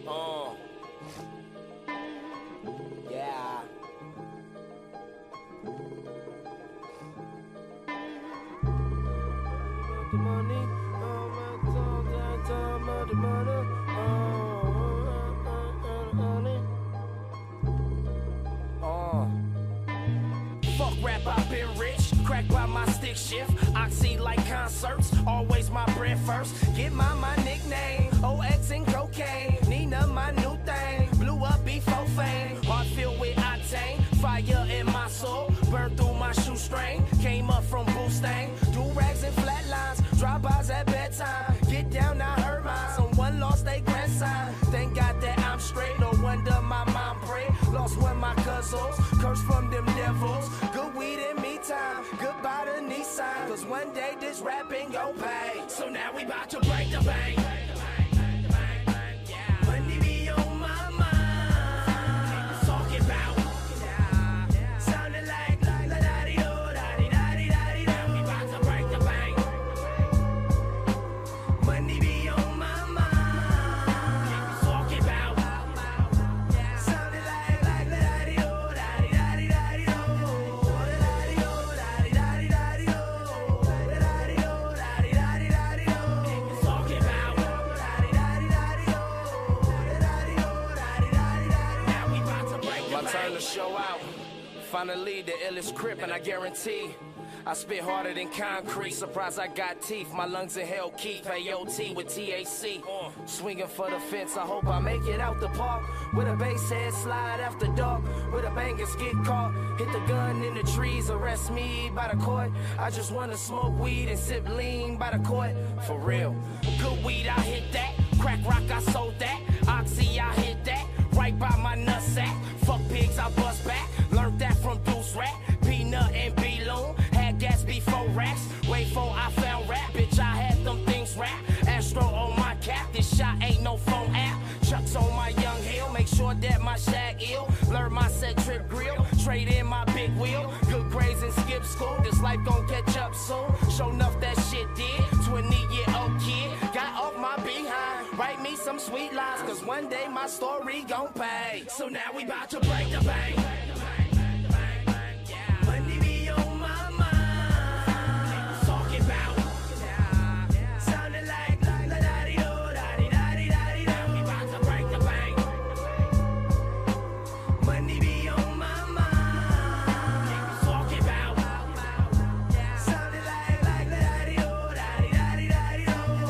Yeah. The money, the money, Fuck rap, I've been rich, cracked by my stick shift. Oxy like concerts, always my bread first. Get my nickname, OX and cocaine. Nina, my new thing, blew up before fame. Heart filled with octane, fire in my soul. Burned through my shoestring, came up from Boostang. Do rags and flatlines, drop-bys at bedtime. Get down, I heard mine, someone lost their grandson. Thank God that I'm straight, no wonder my mom prayed. Lost one of my cousins, cursed from them devils. Good weed in me time, goodbye to Nissan. Cause one day this rapping gon' pay. So now we bout to break the bank. Money be on my mind. Talking about sounding like la-da-dee-do, da-dee-da-dee-da-dee. Now we bout to break the bank. Money be on my mind. Talking about sounding like la-da-dee-do, da-dee-da-dee-da-dee. Turn the show out. Finally, the illest crip, and I guarantee I spit harder than concrete. Surprised I got teeth. My lungs in hell keep AOT with TAC. Swinging for the fence. I hope I make it out the park with a bass head slide after dark. With a bangers get caught. Hit the gun in the trees. Arrest me by the court. I just wanna smoke weed and sip lean by the court. For real. Good weed, I hit that. Crack rock, I sold that. Oxy, I hit that. Right by my nutsack. Fuck pigs, I bust back. Learned that from Deuce Rat. Peanut and B-Loon. Had gas before racks. Way before I found rap. Bitch, I had them things rap. Astro on my cap. This shot ain't no phone app. Chucks on my young hill. Make sure that my shag ill. Learn my set trip grill. Trade in my big wheel. Good grades and skip school. This life gon' catch up soon. Show enough that shit did. 20-year-old kid. Got off my behind. Write me some sweet lines. Cause one day my story gon' pay. So now we bout to break the bank. Money be on my mind. Talking about sounding like la-da-dee-do, da-dee-da-dee-da-dee. Now we bout to break the bank. Money be on my mind. Talking about sounding like la-da-dee-do, da-dee-da-dee-da-dee.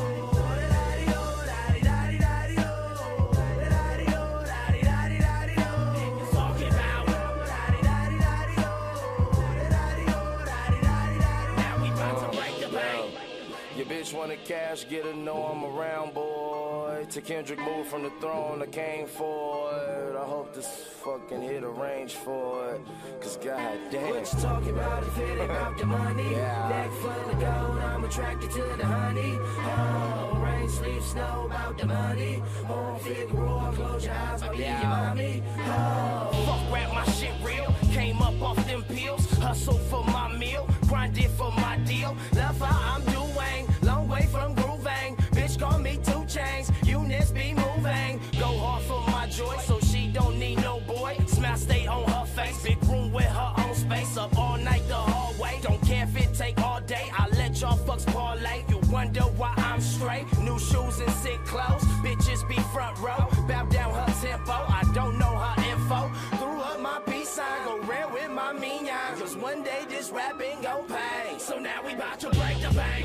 Your bitch wanna cash, get her, know I'm around, boy. To Kendrick moved from the throne, I came for it. I hope this fucking hit a range for it. Cause goddamn. What you talking about if it ain't about the money? Neck full of gold, I'm attracted to the honey. Oh, rain, sleep, snow, about the money. Oh, Figaro, close your eyes, I'll be your mommy. Oh, fuck rap, my shit real. Came up off them pills, hustle for my meal, grinded for my deal. Love how I'm doing, long way from grooving. Bitch call me 2 Chainz, units be moving. Go hard for my joy, so she don't need no boy. Smile stay on her face, big room with her own space. Up all night the hallway, don't care if it take all day. I let y'all fucks parlay. You wonder why I'm straight. New shoes and sick clothes, bitches be front row. Bow down her tempo, I don't know her info. Threw up my peace sign, go rare with my minion. Cause one day this rapping gon' pay. So now we bout to break the bank.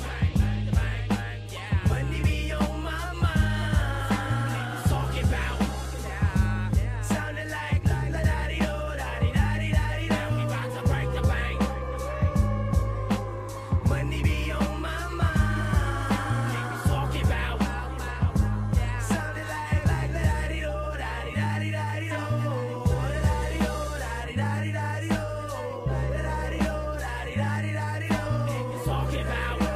Money be on my mind. Talking about sounding like la-da-dee-do, da-dee-da-dee-da-dee. Now we bout to break the bank. Money be on my mind. Talking about sounding like la-da-dee-do, da-dee-da-dee-da-dee. Talking about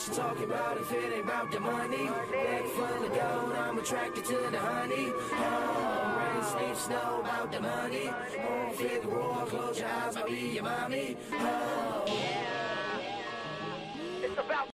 you talking about if it ain't about the money? Neck full of gold, I'm attracted to the honey. Oh, rain, sleep, snow, about the money. Oh, Figueroa, close your eyes, I'll be your mommy. Oh, it's about